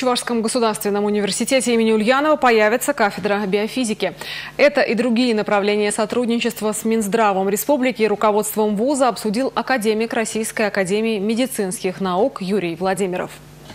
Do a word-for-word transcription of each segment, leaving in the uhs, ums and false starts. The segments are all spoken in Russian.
Чувашском государственном университете имени Ульянова появится кафедра биофизики. Это и другие направления сотрудничества с Минздравом Республики и руководством вуза обсудил академик Российской академии медицинских наук Юрий Владимиров.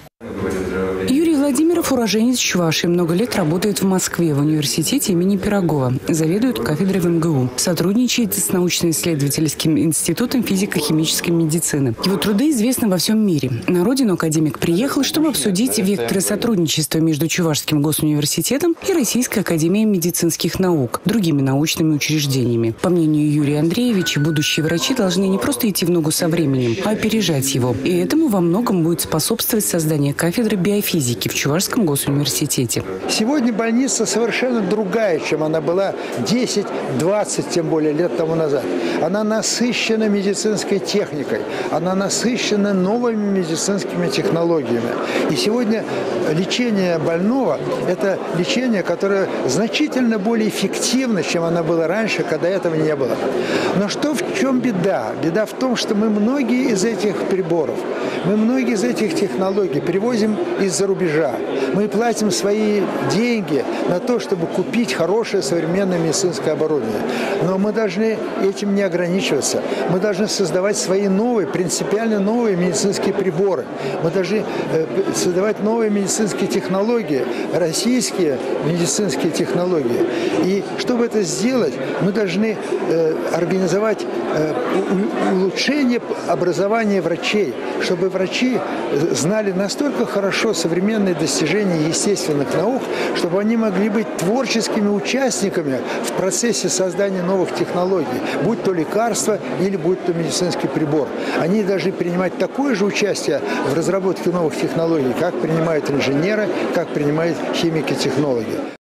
Юрий Владимиров – уроженец Чувашии. Много лет работает в Москве в университете имени Пирогова. Заведует кафедрой в эм гэ у. Сотрудничает с научно-исследовательским институтом физико-химической медицины. Его труды известны во всем мире. На родину академик приехал, чтобы обсудить векторы сотрудничества между Чувашским госуниверситетом и Российской академией медицинских наук, другими научными учреждениями. По мнению Юрия Андреевича, будущие врачи должны не просто идти в ногу со временем, а опережать его. И этому во многом будет способствовать создание кафедры биофизики в Чувашском госуниверситете. Сегодня больница совершенно другая, чем она была десять-двадцать, тем более лет тому назад. Она насыщена медицинской техникой, она насыщена новыми медицинскими технологиями. И сегодня лечение больного – это лечение, которое значительно более эффективно, чем оно было раньше, когда этого не было. Но что в чем беда? Беда в том, что мы многие из этих приборов, мы многие из этих технологий привозим из-за рубежа. Мы платим свои деньги на то, чтобы купить хорошее современное медицинское оборудование. Но мы должны этим не ограничиваться. Мы должны создавать свои новые, принципиально новые медицинские приборы. Мы должны создавать новые медицинские технологии, российские медицинские технологии. И чтобы это сделать, мы должны организовать улучшение образования врачей, чтобы врачи знали настолько хорошо современные достижения естественных наук, чтобы они могли быть творческими участниками в процессе создания новых технологий, будь то лекарство или будь то медицинский прибор. Они должны принимать такое же участие в разработке новых технологий, как принимают инженеры, как принимают химики-технологи.